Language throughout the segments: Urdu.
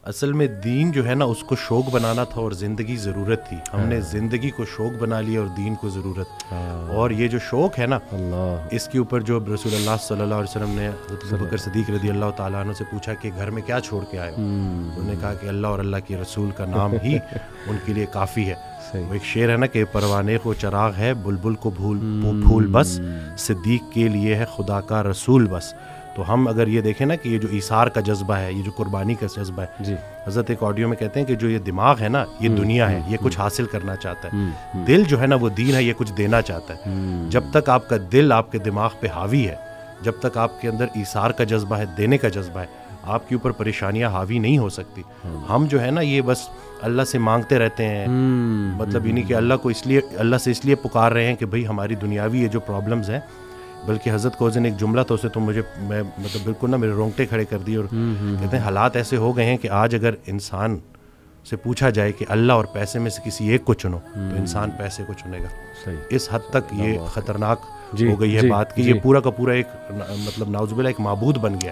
اصل میں دین جو ہے نا اس کو شوق بنانا تھا اور زندگی ضرورت تھی. ہم نے زندگی کو شوق بنا لیا اور دین کو ضرورت. اور یہ جو شوق ہے نا اس کے اوپر جو رسول اللہ صلی اللہ علیہ وسلم نے حضرت ابوبکر صدیق رضی اللہ تعالیٰ عنہ سے پوچھا کہ گھر میں کیا چھوڑ کے آئے ہو, انہوں نے کہا کہ اللہ اور اللہ کے رسول کا نام ہی ان کے لیے کافی ہے. وہ ایک شعر ہے نا کہ پروانے کو چراغ ہے بلبل کو پھول بس, صدیق کے لیے ہے خدا کا رسول بس. تو ہم اگر یہ دیکھیں نا کہ یہ جو ایثار کا جذبہ ہے, یہ جو قربانی کا جذبہ ہے, حضرت ایک آڈیو میں کہتے ہیں کہ جو یہ دماغ ہے نا یہ دنیا ہے, یہ کچھ حاصل کرنا چاہتا ہے. دل جو ہے نا وہ دین ہے, یہ کچھ دینا چاہتا ہے. جب تک آپ کا دل آپ کے دماغ پہ حاوی ہے, جب تک آپ کے اندر ایثار کا جذبہ ہے, دینے کا جذبہ ہے, آپ کے اوپر پریشانیاں حاوی نہیں ہو سکتی. ہم جو ہے نا یہ بس اللہ سے مانگتے رہتے ہیں, مطلب یہ نہیں کہ اللہ سے اس لیے پکار رہے ہیں کہ بھئی ہماری دنیاوی یہ جو پرابلمز ہیں. بلکہ حضرت کو اس دن ایک جملہ تھا, اسے تو میں مطلب بالکل نا میرے رونگٹے کھڑے کر دیے, اور کہتے ہیں حالات ایسے ہو گئے ہیں کہ آج اگر انسان سے پوچھا جائے کہ اللہ اور پیسے میں سے کسی ایک کو چنو تو انسان پیسے کو چنے گا. اس حد تک یہ خطرناک ہو گئی ہے بات کہ یہ پورا کا پورا ایک مطلب نعوذ باللہ ایک معبود بن گیا.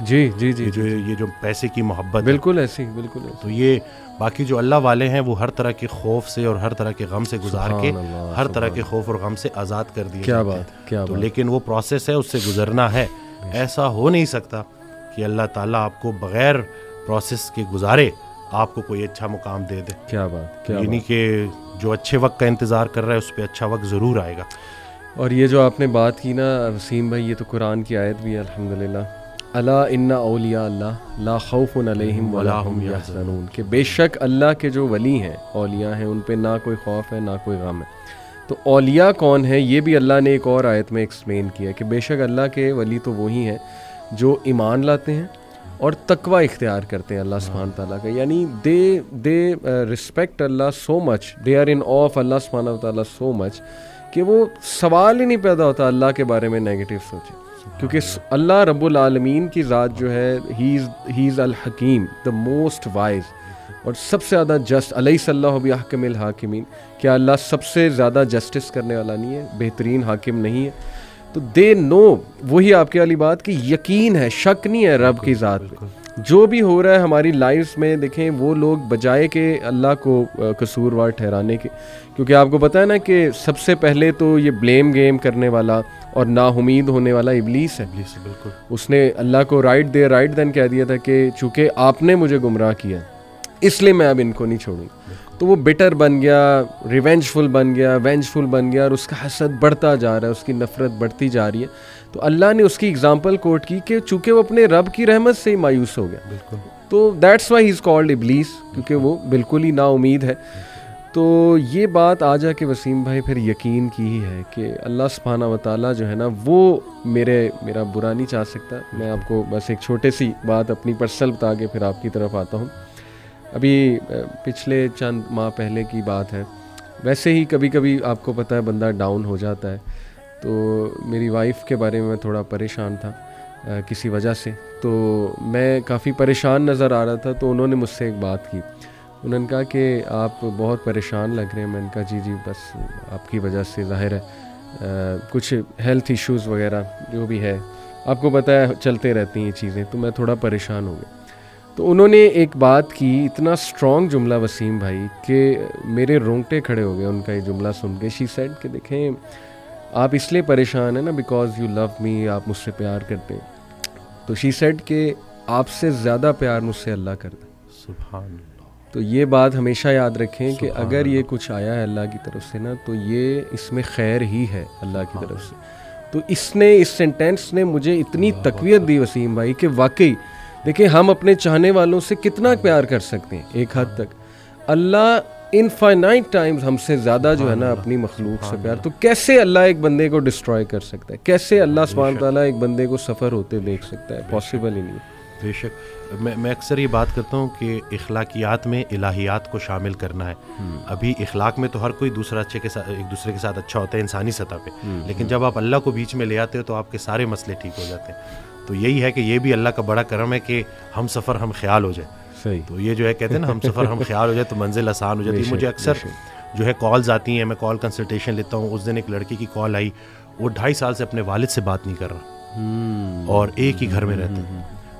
یہ جو پیسے کی محبت بالکل ایسی. تو یہ باقی جو اللہ والے ہیں وہ ہر طرح کے خوف سے اور ہر طرح کے غم سے گزار کے ہر طرح کے خوف اور غم سے آزاد کر دیے. کیا بات. تو لیکن وہ پروسیس ہے, اس سے گزرنا ہے. ایسا ہو نہیں سکتا کہ اللہ تعالیٰ آپ کو بغیر پروسیس کے گزارے آپ کو کوئی اچھا مقام دے دے. کیا بات. یعنی کہ جو اچھے وقت کا انتظار کر رہا ہے اس پہ اچھا وقت ضرور آئے گا. اور یہ جو آپ نے بات کی نا وسیم بھائی, یہ تو قرآن کی آیت بھی ہے الحمدللہ, الا ان اولیاء اللہ لا خوف علیہم ولا هم یحزنون, کہ بے شک اللہ کے جو ولی ہیں, اولیاء ہیں, ان پہ نہ کوئی خوف ہے نہ کوئی غم ہے. تو اولیاء کون ہیں یہ بھی اللہ نے ایک اور آیت میں ایکسپلین کیا کہ بے شک اللہ کے ولی تو وہی ہیں جو ایمان لاتے ہیں اور تقوی اختیار کرتے ہیں اللہ سبحانہ تعالیٰ کا. یعنی the respect Allah so much, the are in awe of Allah سبحانہ تعالیٰ سو مچ کہ وہ سوال ہی نہیں پیدا ہوتا اللہ کے بارے میں نیگیٹو سوچے, کیونکہ اللہ رب العالمین کی ذات جو ہے ہی از الحکیم, دا موسٹ وائز, اور سب سے زیادہ جسٹ. الیس اللہ باحکم الحاکمین, کیا اللہ سب سے زیادہ جسٹس کرنے والا نہیں ہے, بہترین حاکم نہیں ہے؟ تو دے نو, وہی آپ کے والی بات کہ یقین ہے, شک نہیں ہے رب کی ذات پہ. جو بھی ہو رہا ہے ہماری لائفز میں دیکھیں, وہ لوگ بجائے کہ اللہ کو قصوروار ٹھہرانے کے, کیونکہ آپ کو پتہ ہے نا کہ سب سے پہلے تو یہ بلیم گیم کرنے والا اور نا امید ہونے والا ابلیس ہے. بالکل. اس نے اللہ کو رائٹ دین کہہ دیا تھا کہ چونکہ آپ نے مجھے گمراہ کیا اس لیے میں اب ان کو نہیں چھوڑوں گا. تو وہ بٹر بن گیا, ریونجفل بن گیا, اور اس کا حسد بڑھتا جا رہا ہے, اس کی نفرت بڑھتی جا رہی ہے. تو اللہ نے اس کی اگزامپل کوٹ کی کہ چونکہ وہ اپنے رب کی رحمت سے ہی مایوس ہو گیا. بالکل. تو that's why he is called Iblis, کیونکہ وہ بالکل ہی نا امید ہے. تو یہ بات آ جا کے وسیم بھائی پھر یقین کی ہی ہے کہ اللہ سبحانہ و تعالیٰ جو ہے نا وہ میرا برا نہیں چاہ سکتا. میں آپ کو بس ایک چھوٹے سی بات اپنی پرسنل بتا کے پھر آپ کی طرف آتا ہوں. ابھی پچھلے چند ماہ پہلے کی بات ہے, ویسے ہی کبھی کبھی آپ کو پتہ ہے بندہ ڈاؤن ہو جاتا ہے. تو میری وائف کے بارے میں تھوڑا پریشان تھا کسی وجہ سے, تو میں کافی پریشان نظر آ رہا تھا. تو انہوں نے مجھ سے ایک بات کی, انہوں نے کہا کہ آپ بہت پریشان لگ رہے ہیں. میں نے کہا جی بس آپ کی وجہ سے ظاہر ہے کچھ ہیلتھ ایشوز وغیرہ جو بھی ہے, آپ کو پتہ ہے چلتے رہتی ہیں یہ چیزیں, تو میں تھوڑا پریشان ہو گیا. تو انہوں نے ایک بات کی, اتنا اسٹرانگ جملہ وسیم بھائی کہ میرے رونگٹے کھڑے ہو گئے ان کا یہ جملہ سن کے. شی سیڈ کہ دیکھیں آپ اس لیے پریشان ہیں نا بیکاز یو لو می, آپ مجھ سے پیار کرتے ہیں. تو شی سیڈ کہ آپ سے زیادہ پیار مجھ سے اللہ کرتا ہے. سبحان اللہ. تو یہ بات ہمیشہ یاد رکھیں کہ اگر یہ کچھ آیا ہے اللہ کی طرف سے نا, تو یہ اس میں خیر ہی ہے اللہ کی طرف سے. تو اس سینٹینس نے مجھے اتنی تقویت دی وسیم بھائی کہ واقعی دیکھیں ہم اپنے چاہنے والوں سے کتنا پیار کر سکتے ہیں ایک حد تک, اللہ انفائنائٹ ٹائمز ہم سے زیادہ جو ہے نا اپنی مخلوق سے پیار. تو کیسے اللہ ایک بندے کو ڈسٹروائے کر سکتا ہے, کیسے اللہ سبحانہ تعالیٰ ایک بندے کو سفر ہوتے دیکھ سکتا ہے؟ پاسبل ہی نہیں. بے شک. میں اکثر یہ بات کرتا ہوں کہ اخلاقیات میں الہیات کو شامل کرنا ہے. ابھی اخلاق میں تو ہر کوئی ایک دوسرے کے ساتھ اچھا ہوتا ہے انسانی سطح پہ, لیکن جب آپ اللہ کو بیچ میں لے آتے ہو تو آپ کے سارے مسئلے ٹھیک ہو جاتے ہیں. تو یہی ہے کہ یہ بھی اللہ کا بڑا کرم ہے کہ ہم سفر ہم خیال ہو جائے. صحیح. تو یہ جو ہے کہتے ہیں نا ہم سفر ہم خیال ہو جائے تو منزل آسان ہو جاتی ہے. مجھے اکثر جو ہے کالز آتی ہیں, میں کال کنسلٹیشن لیتا ہوں. اس دن ایک لڑکی کی کال آئی, وہ 2.5 سال سے اپنے والد سے بات نہیں کر رہا اور ایک ہی گھر میں رہتے ہیں.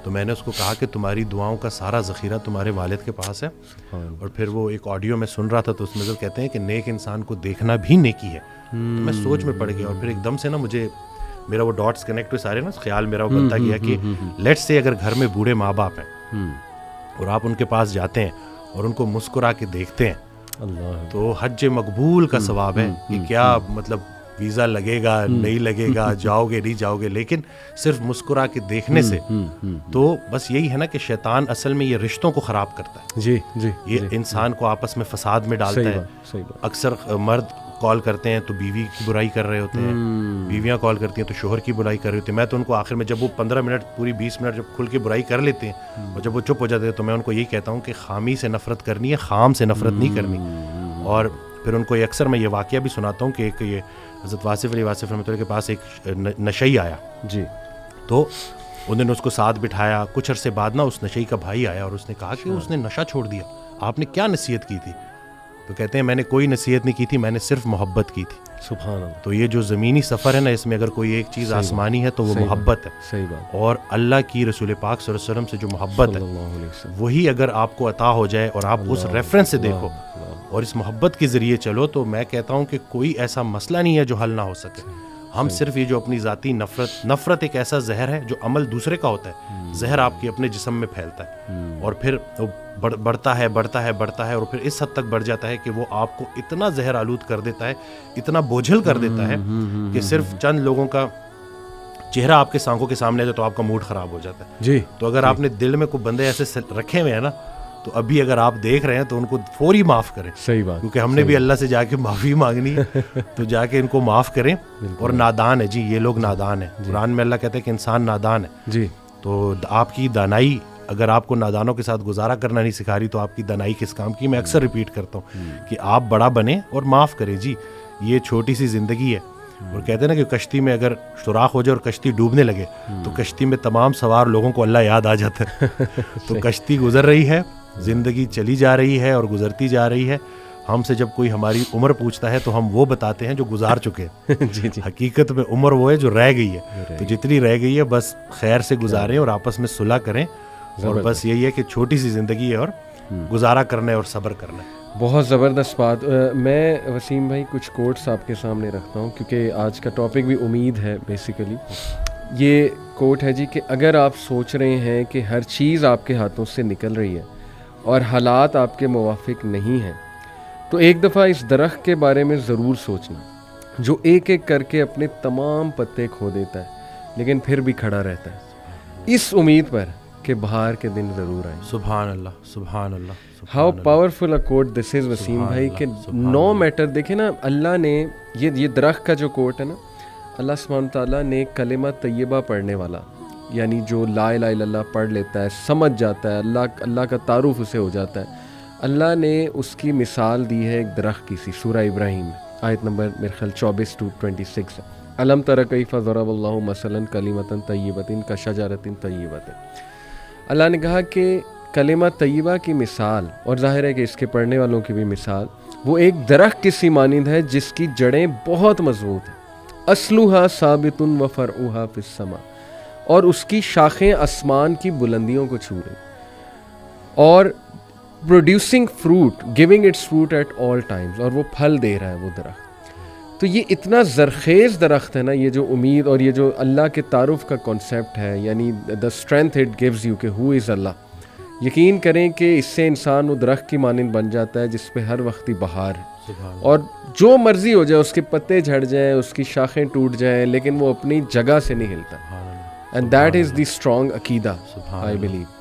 تو میں نے اس کو کہا کہ تمہاری دعاؤں کا سارا ذخیرہ تمہارے والد کے پاس ہے. اور پھر وہ ایک آڈیو میں سن رہا تھا تو اس میں کہتے ہیں کہ نیک انسان کو دیکھنا بھی نیکی ہے. تو میں سوچ میں پڑ گیا اور پھر ایک دم سے نا مجھے میرا وہ ڈاٹس کنیکٹ ہوئے سارے نا, خیال میرا وہ بنتا گیا کہ لیٹس سے اگر گھر میں بوڑھے ماں باپ ہیں اور آپ ان کے پاس جاتے ہیں اور ان کو مسکرا کے دیکھتے ہیں تو حج مقبول کا ثواب ہے. کہ کیا مطلب ویزا لگے گا نہیں لگے گا, جاؤ گے نہیں جاؤ گے, لیکن صرف مسکرا کے دیکھنے سے. تو بس یہی ہے نا کہ شیطان اصل میں یہ رشتوں کو خراب کرتا ہے. جی جی, یہ انسان کو آپس میں فساد میں ڈالتا ہے. اکثر مرد کال کرتے ہیں تو بیوی کی برائی کر رہے ہوتے ہیں, بیویاں کال کرتی ہیں تو شوہر کی برائی کر رہے ہوتے ہیں. میں تو ان کو آخر میں جب وہ 15 منٹ پوری 20 منٹ جب کھل کے برائی کر لیتے ہیں اور جب وہ چپ ہو جاتے ہیں تو میں ان کو یہی کہتا ہوں کہ خامی سے نفرت کرنی ہے, خام سے نفرت نہیں کرنی. اور پھر ان کو اکثر میں یہ واقعہ بھی سناتا ہوں کہ ایک یہ حضرت واصف علی واصف رحمۃ اللہ کے پاس ایک نشئی آیا. جی. تو انہوں نے اس کو ساتھ بٹھایا. کچھ عرصے بعد نا اس نشئی کا بھائی آیا اور اس نے کہا کہ اس نے نشہ چھوڑ دیا, آپ نے کیا نصیحت کی تھی؟ تو کہتے ہیں میں نے کوئی نصیحت نہیں کی تھی, میں نے صرف محبت کی تھی. سبحان اللہ. تو یہ جو زمینی سفر ہے نا, اس میں اگر کوئی ایک چیز آسمانی ہے تو وہ محبت ہے. صحیح بات. اور اللہ کی رسول پاک صلی اللہ علیہ وسلم سے جو محبت ہے وہی اگر آپ کو عطا ہو جائے اور آپ اس ریفرنس سے دیکھو اور اس محبت کے ذریعے چلو تو میں کہتا ہوں کہ کوئی ایسا مسئلہ نہیں ہے جو حل نہ ہو سکے. ہم صرف یہ جو اپنی ذاتی نفرت ایک ایسا زہر ہے جو عمل دوسرے کا ہوتا ہے, زہر آپ کے اپنے جسم میں پھیلتا ہے اور پھر بڑھتا ہے اور پھر اس حد تک بڑھ جاتا ہے کہ وہ آپ کو اتنا زہر آلود کر دیتا ہے, اتنا بوجھل کر دیتا ہے کہ صرف چند لوگوں کا چہرہ آپ کے آنکھوں کے سامنے ہے تو آپ کا موڈ خراب ہو جاتا ہے. جی. تو اگر آپ نے دل میں کوئی بندے ایسے رکھے ہوئے ہیں نا تو ابھی اگر آپ دیکھ رہے ہیں تو ان کو فوری معاف کریں. صحیح بات. کیونکہ ہم نے بھی اللہ سے جا کے معافی مانگنی ہے تو جا کے ان کو معاف کریں. اور نادان ہے جی, یہ لوگ نادان ہیں. قرآن میں اللہ کہتا ہے کہ انسان نادان ہے. جی. تو آپ کی دانائی اگر آپ کو نادانوں کے ساتھ گزارا کرنا نہیں سکھا رہی تو آپ کی دانائی کس کام کی. میں اکثر ریپیٹ کرتا ہوں کہ آپ بڑا بنیں اور معاف کریں. جی یہ چھوٹی سی زندگی ہے. اور کہتے ہیں نا کہ کشتی میں اگر سوراخ ہو جائے اور کشتی ڈوبنے لگے تو کشتی میں تمام سوار لوگوں کو اللہ یاد آ جاتا ہے. تو کشتی گزر رہی ہے, زندگی چلی جا رہی ہے اور گزرتی جا رہی ہے. ہم سے جب کوئی ہماری عمر پوچھتا ہے تو ہم وہ بتاتے ہیں جو گزار چکے ہیں. جی جی. حقیقت میں عمر وہ ہے جو رہ گئی ہے. تو جتنی رہ گئی ہے بس خیر سے گزاریں اور آپس میں صلح کریں. اور بس یہی ہے کہ چھوٹی سی زندگی ہے اور گزارا کرنا ہے اور صبر کرنا ہے. بہت زبردست بات. میں وسیم بھائی کچھ کوٹس آپ کے سامنے رکھتا ہوں کیونکہ آج کا ٹاپک بھی امید ہے بیسیکلی. یہ کوٹ ہے جی کہ اگر آپ سوچ رہے ہیں کہ ہر چیز آپ کے ہاتھوں سے نکل رہی ہے اور حالات آپ کے موافق نہیں ہیں تو ایک دفعہ اس درخت کے بارے میں ضرور سوچنا جو ایک ایک کر کے اپنے تمام پتے کھو دیتا ہے لیکن پھر بھی کھڑا رہتا ہے, اس امید پر کہ بہار کے دن ضرور آئیں. سبحان اللہ, سبحان اللہ. How powerful a quote this is Waseem بھائی کہ نو میٹر. دیکھیں نا اللہ نے یہ درخت کا جو کوٹ ہے نا, اللہ سبحانہ تعالیٰ نے کلمہ طیبہ پڑھنے والا یعنی جو لا الہ الا اللہ پڑھ لیتا ہے, سمجھ جاتا ہے, اللہ کا تعارف اسے ہو جاتا ہے, اللہ نے اس کی مثال دی ہے ایک درخت کی سی. سورہ ابراہیم میں آیت نمبر میرے خیال 24-26 ہے. الم تر کیف ضرب اللہ مثلا کلمۃ طیبۃ کشجرۃ طیبۃ. اللہ نے کہا کہ کلمہ طیبہ کی مثال, اور ظاہر ہے کہ اس کے پڑھنے والوں کی بھی مثال, وہ ایک درخت کی سی مانند ہے جس کی جڑیں بہت مضبوط ہیں. اصلها ثابت وفرعها فی السماء, اور اس کی شاخیں آسمان کی بلندیوں کو چھو رہی, اور producing fruit, giving its fruit at all times, اور وہ پھل دے رہا ہے وہ درخت. تو یہ اتنا زرخیز درخت ہے نا, یہ جو امید اور یہ جو اللہ کے تعارف کا کانسیپٹ ہے, یعنی the strength it gives you کہ ہو از اللہ. یقین کریں کہ اس سے انسان وہ درخت کی مانند بن جاتا ہے جس پہ ہر وقت ہی بہار ہے, اور جو مرضی ہو جائے, اس کے پتے جھڑ جائیں, اس کی شاخیں ٹوٹ جائیں, لیکن وہ اپنی جگہ سے نہیں ہلتا. And that is the strong عقیدہ آئی بلیو.